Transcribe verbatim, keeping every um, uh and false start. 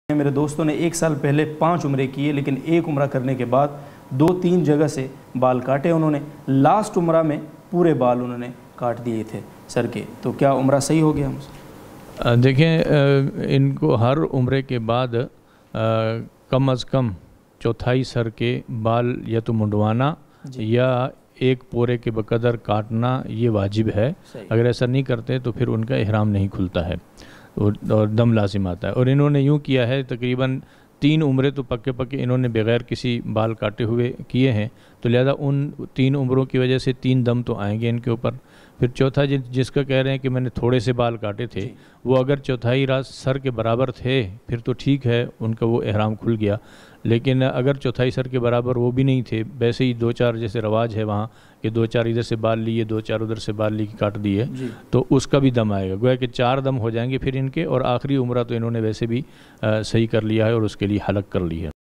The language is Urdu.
میرے دوستوں نے ایک سال پہلے پانچ عمرے کیے، لیکن ایک عمرہ کرنے کے بعد دو تین جگہ سے بال کاٹے انہوں نے، لاسٹ عمرہ میں پورے بال انہوں نے کاٹ دیے تھے سر کے، تو کیا عمرہ صحیح ہو گیا؟ دیکھیں ان کو ہر عمرے کے بعد کم از کم چوتھائی سر کے بال یا تو منڈوانا یا ایک پورے کے بقدر کاٹنا یہ واجب ہے. اگر ایسا نہیں کرتے تو پھر ان کا احرام نہیں کھلتا ہے اور دم لازم آتا ہے. اور انہوں نے یوں کیا ہے تقریباً تین عمرے تو پکے پکے انہوں نے بغیر کسی بال کاٹے ہوئے کیے ہیں، تو لہذا ان تین عمروں کی وجہ سے تین دم تو آئیں گے ان کے اوپر. پھر چوتھا جس کا کہہ رہے ہیں کہ میں نے تھوڑے سے بال کاٹے تھے، وہ اگر چوتھائی راس سر کے برابر تھے پھر تو ٹھیک ہے، ان کا وہ احرام کھل گیا. لیکن اگر چوتھائی سر کے برابر وہ بھی نہیں تھے، ویسے ہی دو چار جیسے رواج ہے وہاں کہ دو چار ادھر سے بال لیے دو چار ادھر سے بال لی کے کاٹ دیے، تو اس کا بھی دم آئے گا. گویا کہ چار دم ہو جائیں گے پھر ان کے، اور آخری عمرہ تو انہوں نے ویسے بھی صحیح کر لیا ہے اور اس کے لیے حلق کر لی ہے.